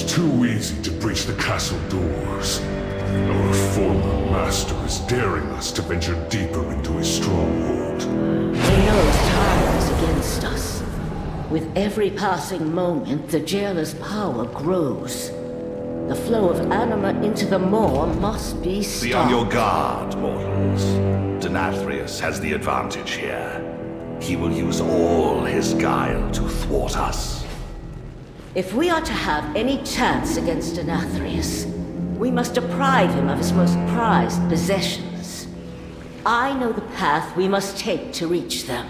It's too easy to breach the castle doors. Our former master is daring us to venture deeper into his stronghold. He knows time is against us. With every passing moment, the jailer's power grows. The flow of anima into the maw must be stopped. Be on your guard, mortals. Denathrius has the advantage here. He will use all his guile to thwart us. If we are to have any chance against Denathrius, we must deprive him of his most prized possessions. I know the path we must take to reach them.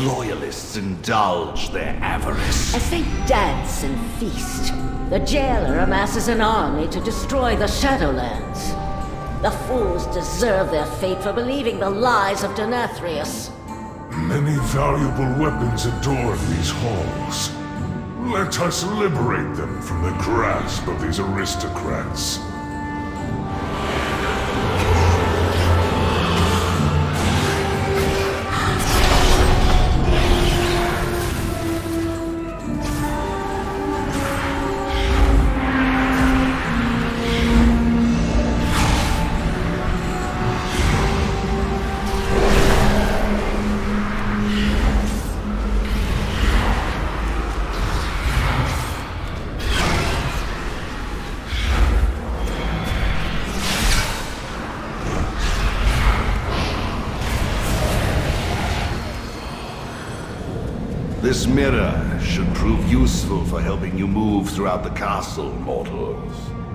Loyalists indulge their avarice. As they dance and feast, the jailer amasses an army to destroy the Shadowlands. The fools deserve their fate for believing the lies of Denathrius. Many valuable weapons adorn these halls. Let us liberate them from the grasp of these aristocrats. This mirror should prove useful for helping you move throughout the castle, mortals.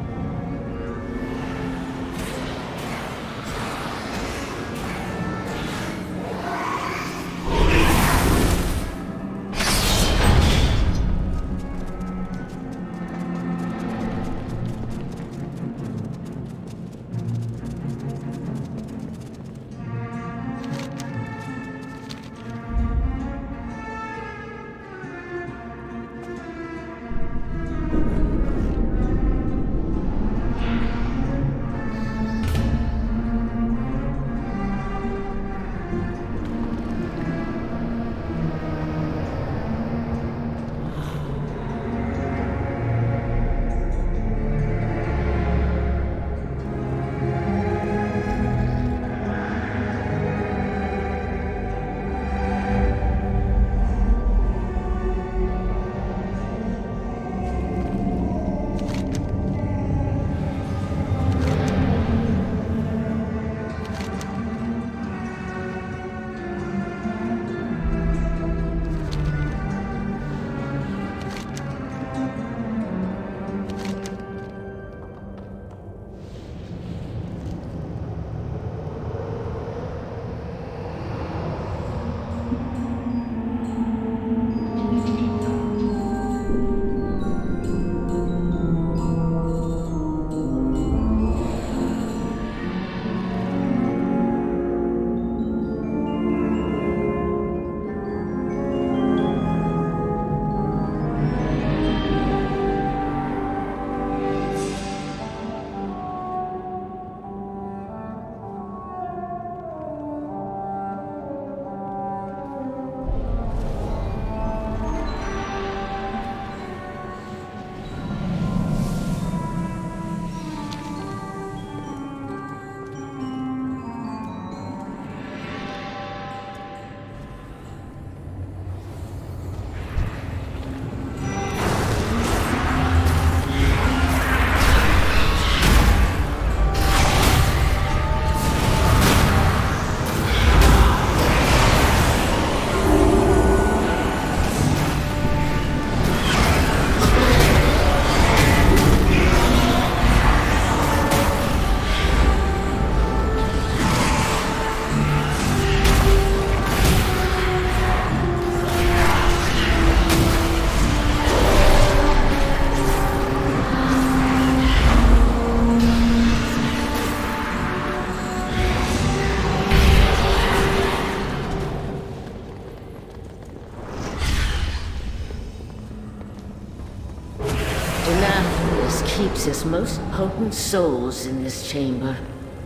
Denathrius keeps his most potent souls in this chamber.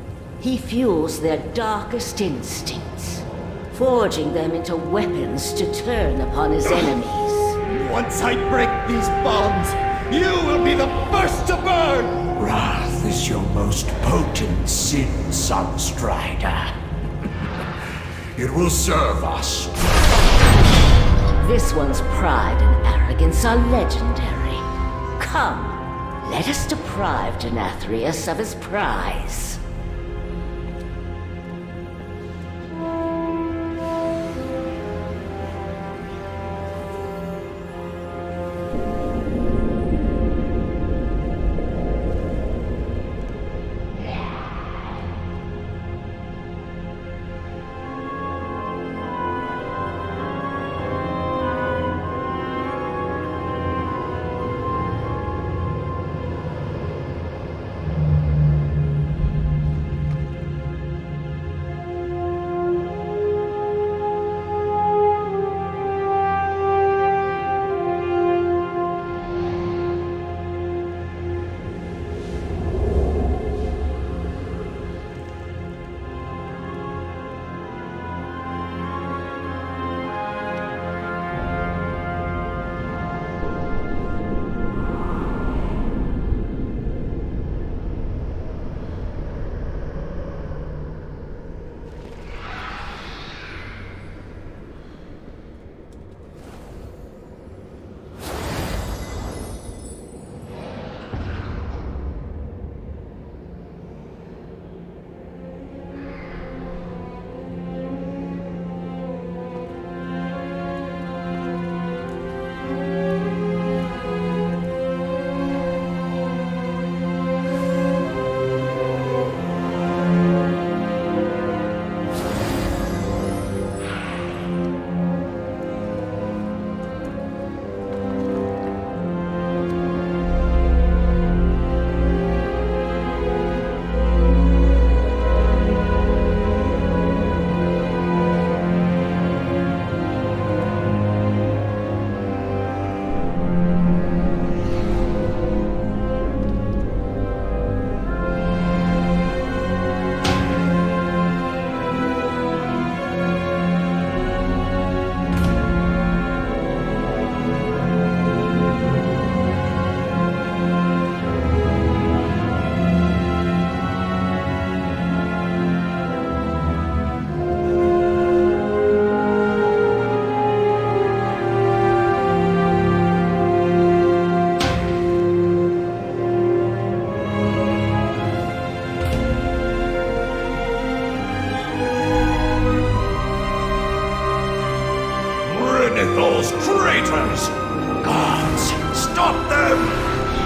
He fuels their darkest instincts, forging them into weapons to turn upon his enemies. Once I break these bonds, you will be the first to burn! Wrath is your most potent sin, Sunstrider. It will serve us. This one's pride and arrogance are legendary. Come, let us deprive Denathrius of his prize. traitors! Guards, stop them!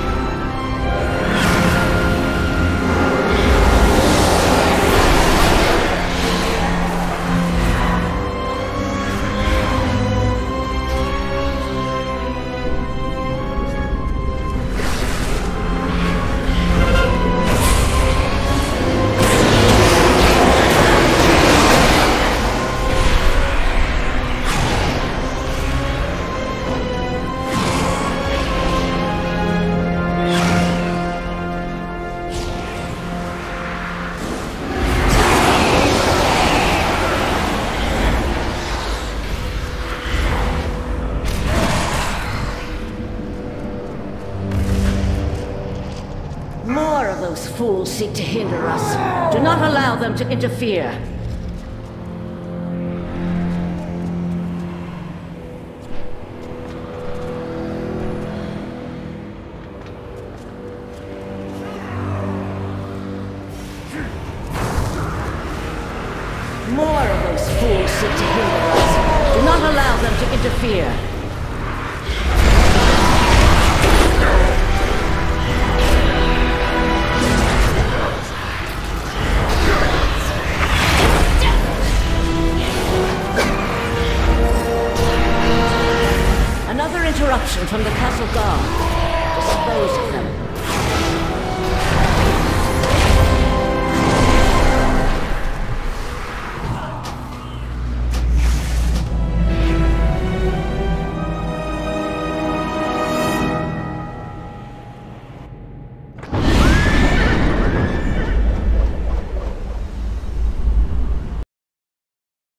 More of those fools seek to hinder us. Do not allow them to interfere. More of those fools seek to hinder us. Do not allow them to interfere. Another interruption from the castle guard. Dispose of them.